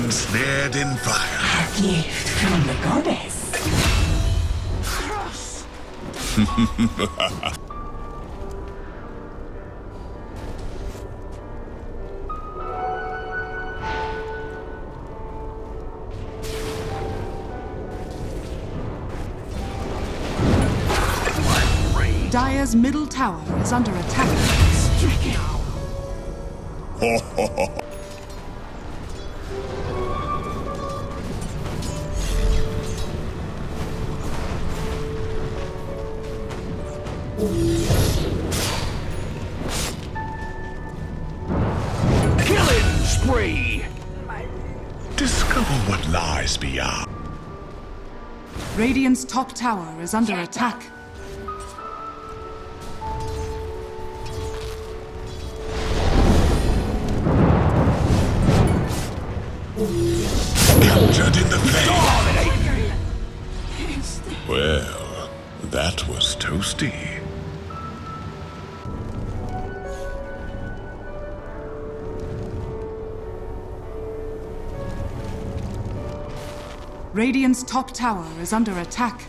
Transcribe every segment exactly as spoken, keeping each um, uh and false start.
ensnared in fire. A gift from the goddess. Dire's middle tower is under attack. Killing spree! Discover what lies beyond. Radiant's top tower is under attack. Captured in the flame. Well, that was toasty. Radiant's top tower is under attack.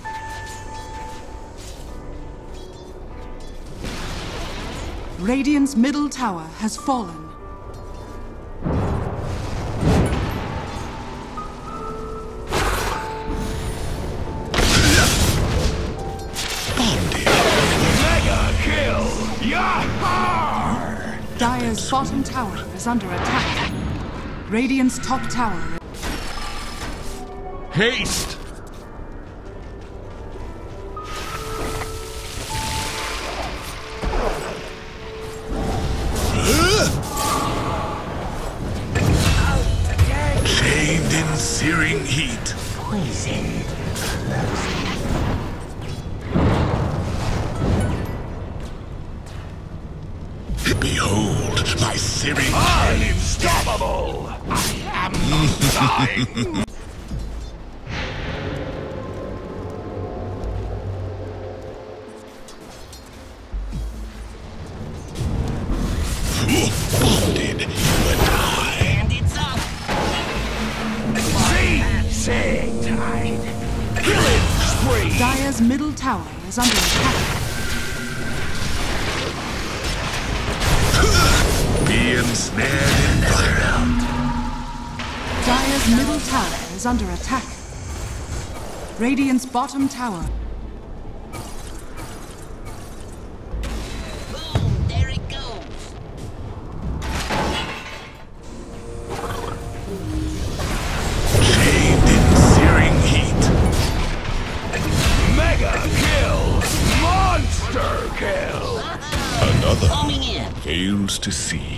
Radiant's middle tower has fallen. Dire's bottom tower is under attack. Radiant's top tower. Haste! Chained in searing heat. Poison. Behold my searing. Unstoppable! I am not dying! Bonded, you and I. And it's up. Sea tide! Killing spree! Dire's middle tower is under attack. Be ensnared in fire. Dire's middle tower is under attack. Radiant's bottom tower. Boom, there it goes. Chained in searing heat. Mega kill! Monster kill! Another Coming in. fails to see.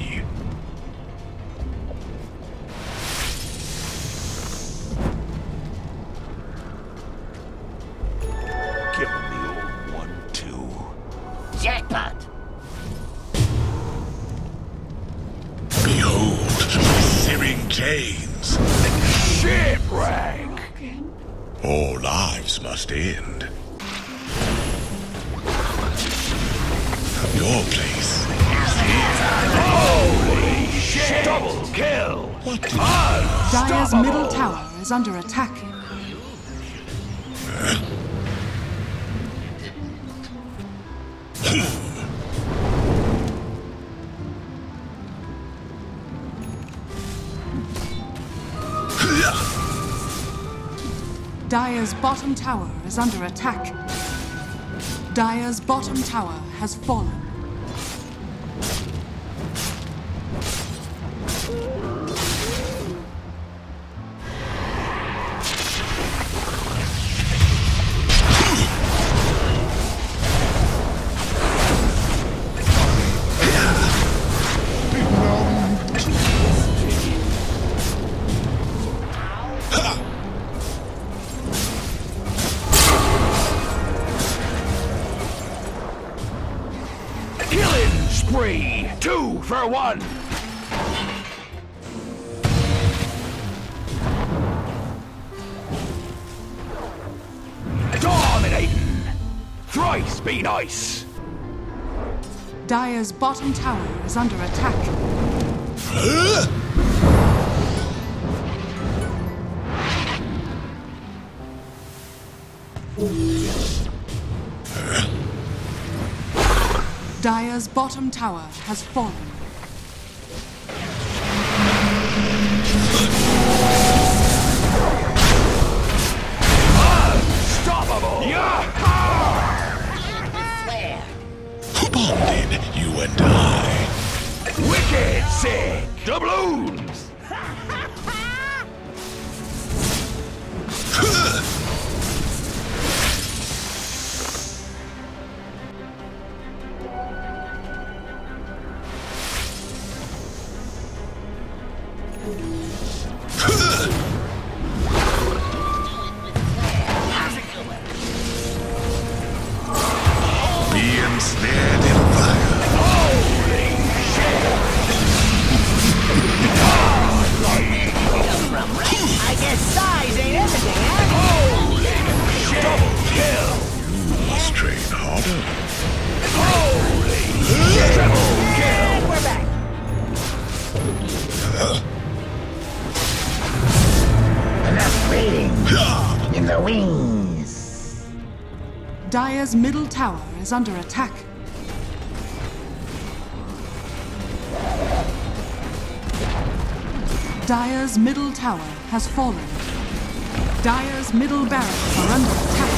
Give him the old one, too. Jackpot. Behold my searing chains. Shipwreck! All lives must end. Your place is here. Holy shit! Double kill! What did Dire's middle tower is under attack. Dire's bottom tower is under attack. Dire's bottom tower has fallen. Killing spree! Two for one! Dominating! Thrice be nice! Dire's bottom tower is under attack. Dire's bottom tower has fallen. Unstoppable! Yeah! Flare. Bonded, you and I. Wicked sick! Doubloons! Being snared in fire. Holy shit! I guess size ain't everything, huh? Holy shit! Double kill! You must train harder. Holy shit! Triple kill! And we're back. Enough waiting in the wings. Dire's middle tower is under attack. Dire's middle tower has fallen. Dire's middle barracks are under attack.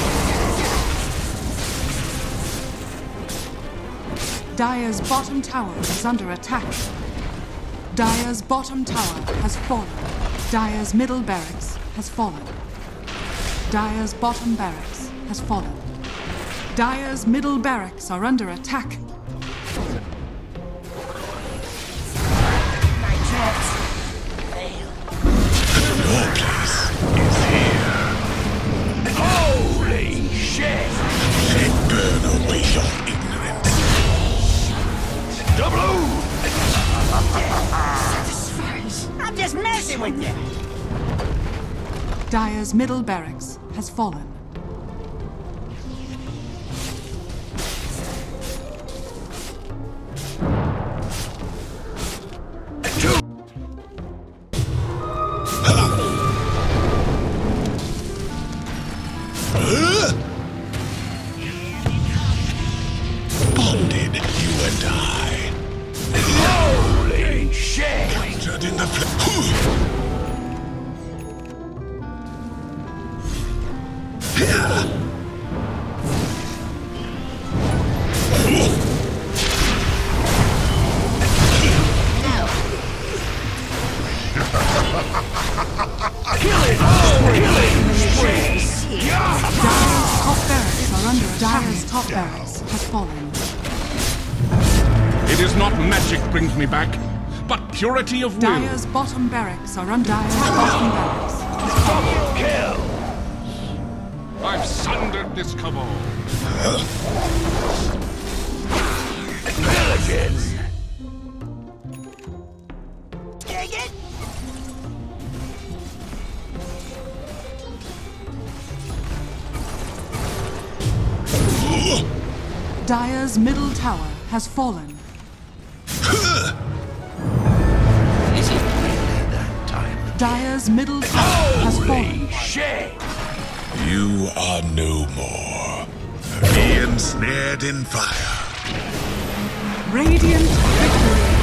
Dire's bottom tower is under attack. Dire's bottom tower has fallen. Dire's middle barracks has fallen. Dire's bottom barracks has fallen. Dire's middle barracks are under attack. My traps failed. Your place is here. Holy shit! They burn away your ignorance. Doubloons! I'm just messing with you. Dire's middle barracks has fallen. Two! Bonded, you and I. Holy shit! Entered in the fl- Killing! Oh, killing spree! Yeah! Dire's top barracks are under attack. Dire's top barracks has fallen. It is not magic brings me back, but purity of will. Dire's bottom barracks are under Dire's bottom barracks has fallen. Kill! I've sundered this cabal. Pillaging! Dig it? Dire's middle tower has fallen. Is it really that time? Dire's middle tower has Holy fallen. shit! You are no more. Being snared in fire. Radiant victory.